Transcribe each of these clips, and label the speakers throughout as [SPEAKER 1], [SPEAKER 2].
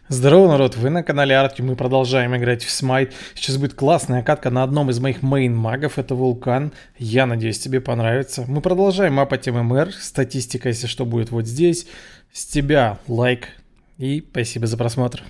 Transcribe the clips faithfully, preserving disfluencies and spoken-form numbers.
[SPEAKER 1] Здорово, народ, вы на канале Арти, мы продолжаем играть в Smite. Сейчас будет классная катка на одном из моих мейн-магов, это Вулкан. Я надеюсь, тебе понравится. Мы продолжаем мапать ММР, статистика, если что, будет вот здесь. С тебя лайк и спасибо за просмотр.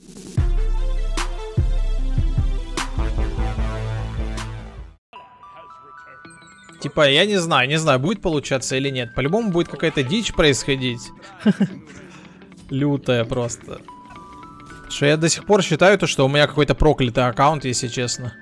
[SPEAKER 1] Типа, я не знаю, не знаю, будет получаться или нет. По-любому будет какая-то дичь происходить. Лютая просто. Что я до сих пор считаю, то, что у меня какой-то проклятый аккаунт, если честно.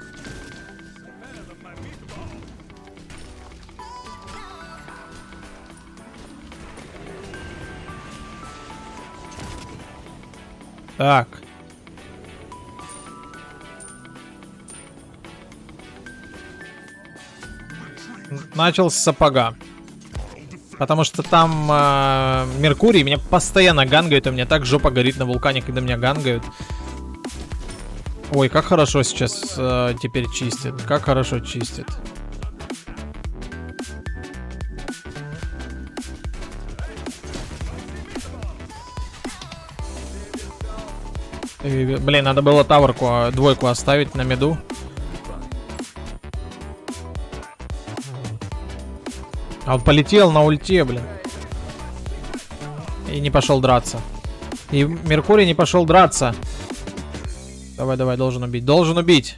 [SPEAKER 1] Так. Начал с сапога. Потому что там э, Меркурий меня постоянно гангают, и у меня так жопа горит на вулкане, когда меня гангают. Ой, как хорошо сейчас э, теперь чистит. Как хорошо чистит. И, блин, надо было таверку, двойку оставить на миду. А он полетел на ульте, блин. И не пошел драться. И Меркурий не пошел драться. Давай, давай, должен убить. Должен убить.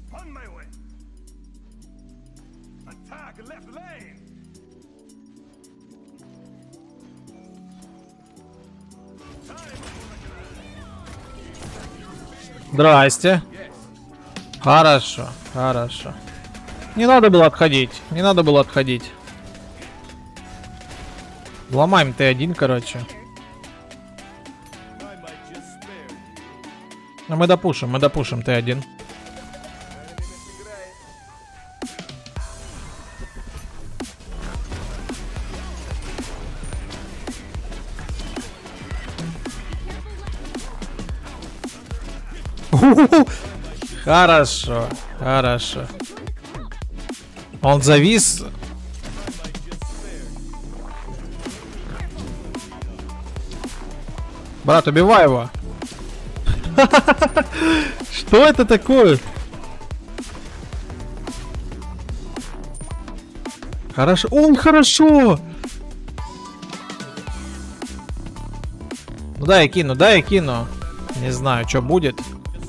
[SPEAKER 1] Здрасте. Хорошо, хорошо. Не надо было отходить. Не надо было отходить. Ломаем Т один, короче. Но мы допушим, мы допушим Т один. Хорошо, хорошо. Он завис. Брат, убивай его. Что это такое? Хорошо. Он хорошо. Ну да, я кину, да, я кину. Не знаю, что будет.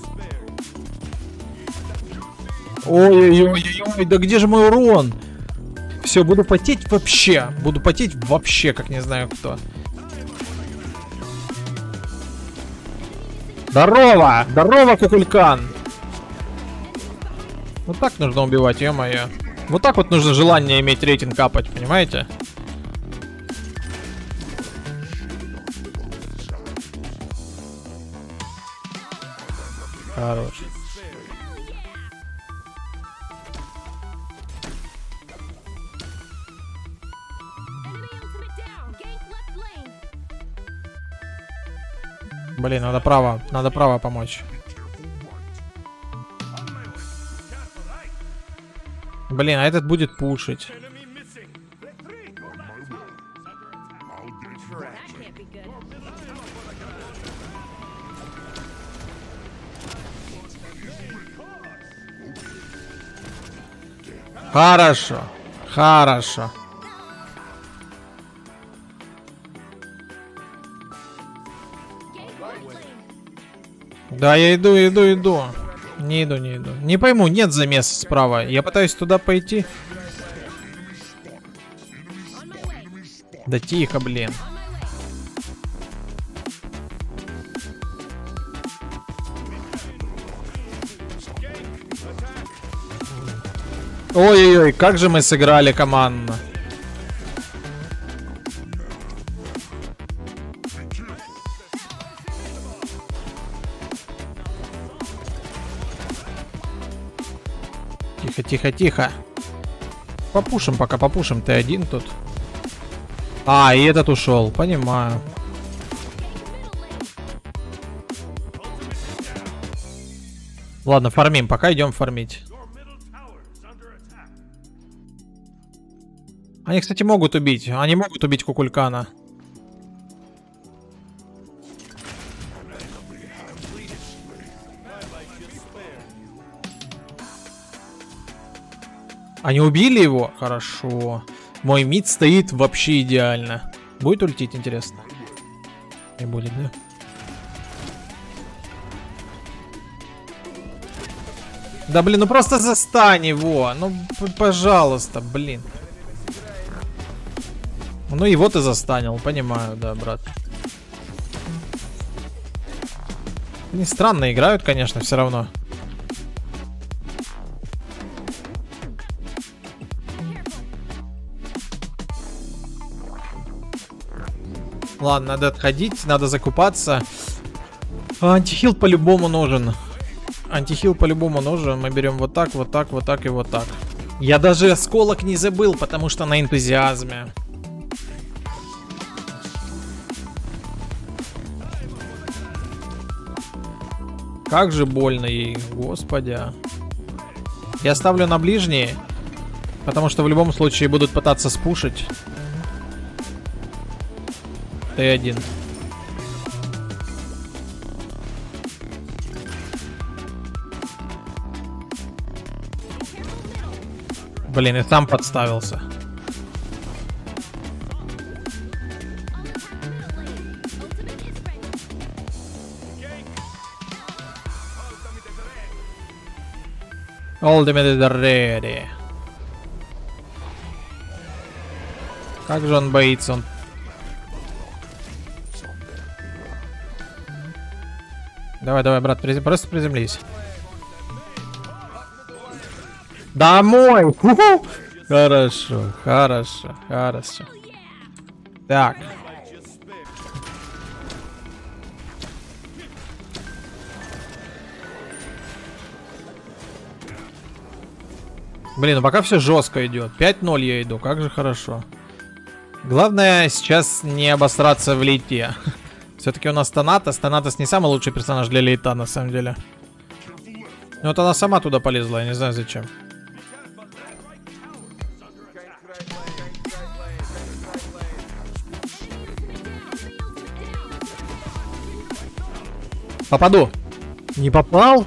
[SPEAKER 1] Ой-ой-ой, да где же мой урон? Все, буду потеть вообще. Буду потеть вообще, как не знаю кто. Здорово! Здорово, кукулькан! Вот так нужно убивать, ё-моё. Вот так вот нужно желание иметь рейтинг капать, понимаете? Хорош. Блин, надо право, надо право помочь. Блин, а этот будет пушить. Хорошо, хорошо. Да, я иду, иду, иду. Не иду, не иду. Не пойму, нет замеса справа. Я пытаюсь туда пойти. Да тихо, блин. Ой-ой-ой, как же мы сыграли командно. Тихо, тихо, тихо. Попушим пока, попушим. Т один тут. А, и этот ушел. Понимаю. Ладно, фармим. Пока идем фармить. Они, кстати, могут убить. Они могут убить кукулькана. Они убили его? Хорошо. Мой мид стоит вообще идеально. Будет ультить, интересно? Не будет, да? Да блин, ну просто застань его. Ну, пожалуйста, блин. Ну его ты застанил, понимаю, да, брат. Они странно играют, конечно, все равно. Ладно, надо отходить, надо закупаться. Антихил по-любому нужен. Антихил по-любому нужен. Мы берем вот так, вот так, вот так и вот так. Я даже осколок не забыл, потому что на энтузиазме. Как же больно ей, господи. Я ставлю на ближние, потому что в любом случае будут пытаться спушить. Т один. Блин, и сам подставился. Ultimate ready. Как же он боится, он... Давай, давай, брат, призем... просто приземлись. Домой! Ху-ху! Хорошо, хорошо, хорошо. Так. Блин, ну пока все жестко идет. пять ноль я иду, как же хорошо. Главное сейчас не обосраться в лейте. Все-таки у нас Танатос. Танатос не самый лучший персонаж для лейта, на самом деле. Ну вот она сама туда полезла, я не знаю зачем. Попаду. Не попал?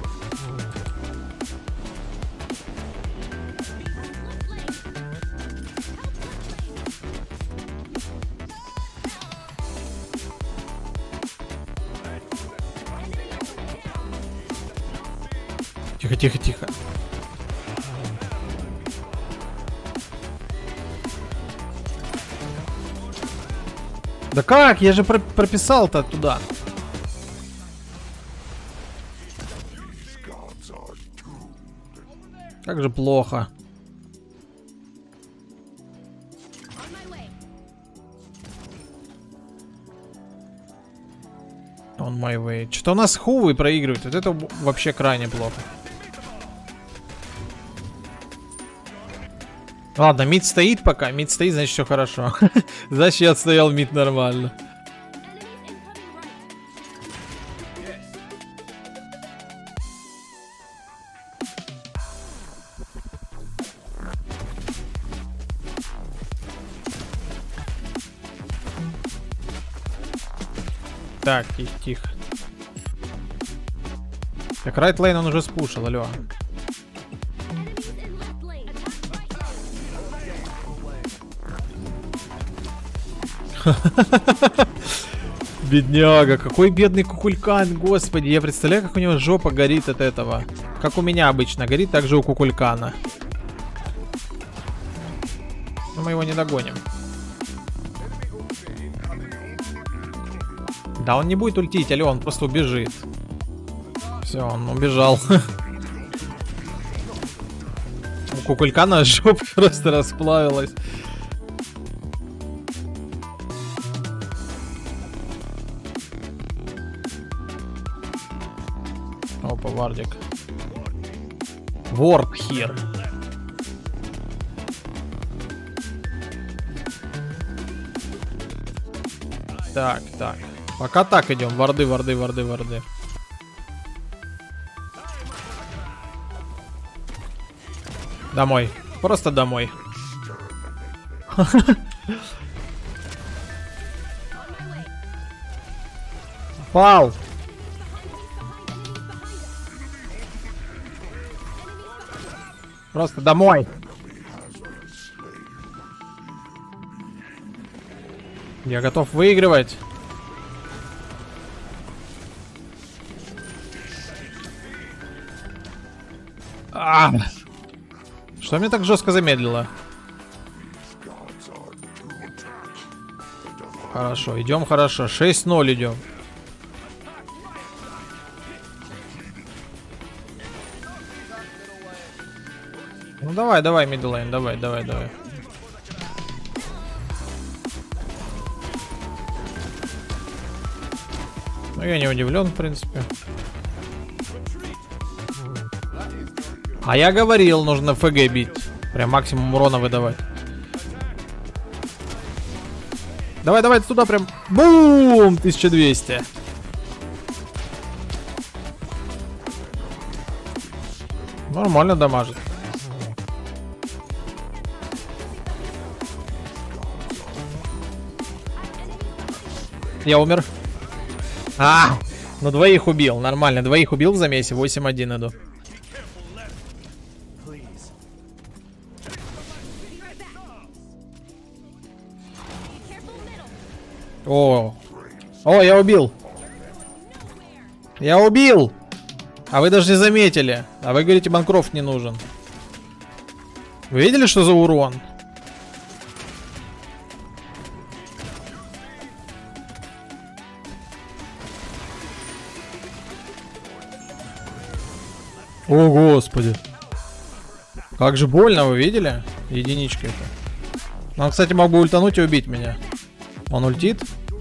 [SPEAKER 1] Тихо, тихо, тихо. Да как? Я же про прописал-то туда. Как же плохо. On my way. Что-то у нас хувы проигрывают. Вот это вообще крайне плохо. Ладно, мид стоит пока. Мид стоит, значит все хорошо. Значит я отстоял мид нормально. Так, тихо, тихо. Так, райт лейн он уже спушил, алло. Бедняга, какой бедный кукулькан, господи. Я представляю, как у него жопа горит от этого. Как у меня обычно горит, так же у кукулькана. Но мы его не догоним. Да, он не будет ультить, алло, он просто убежит. Все, он убежал. У кукулькана жопа просто расплавилась. Опа, вардик. Ворд хир. Так, так. Пока так идем. Варды, варды, варды, варды. Домой. Просто домой. Пал. Просто домой. Я готов выигрывать. А! Что меня так жестко замедлило? Хорошо, идем хорошо. шесть ноль идем. Ну давай, давай, мидлайн, давай, давай, давай. Ну я не удивлен, в принципе. А я говорил, нужно ФГ бить. Прям максимум урона выдавать. Давай, давай, туда прям. Бум! тысяча двести. Нормально дамажит. Я умер. А, ну двоих убил, нормально. Двоих убил в замесе, восемь один иду. О, о, я убил. Я убил. А вы даже не заметили. А вы говорите, Банкрофт не нужен. Вы видели, что за урон? О, господи. Как же больно, вы видели? Единичка это. Он, кстати, мог бы ультануть и убить меня. Он ультит?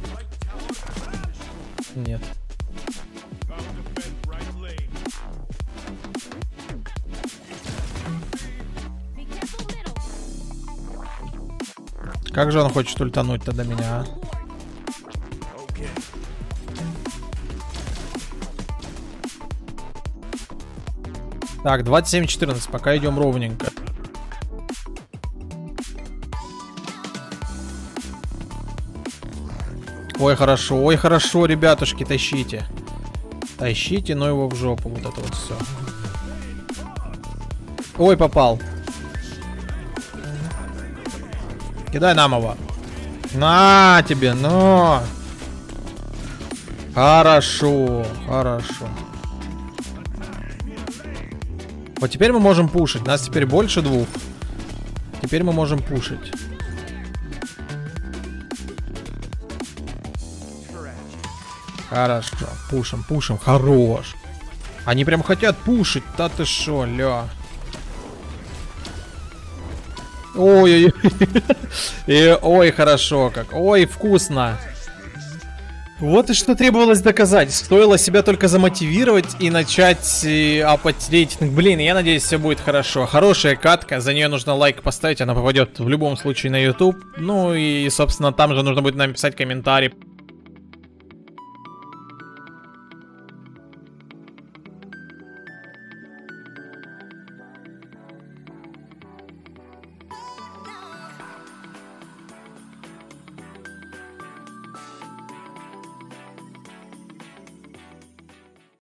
[SPEAKER 1] Нет. Как же он хочет ультануть тогда меня, а? Так, двадцать семь четырнадцать, пока идем ровненько. Ой, хорошо, ой, хорошо, ребятушки, тащите. Тащите, но его в жопу, вот это вот все. Ой, попал. Кидай нам его. На тебе, но. Хорошо, хорошо. Вот теперь мы можем пушить. Нас теперь больше двух. Теперь мы можем пушить. Хорошо. Пушим, пушим. Хорош. Они прям хотят пушить. Да ты шо, ля. Ой-ой-ой. Ой, хорошо как. Ой, вкусно. Вот и что требовалось доказать. Стоило себя только замотивировать и начать э, апать рейтинг. Блин, я надеюсь, все будет хорошо. Хорошая катка, за нее нужно лайк поставить, она попадет в любом случае на YouTube. Ну и, собственно, там же нужно будет написать комментарий.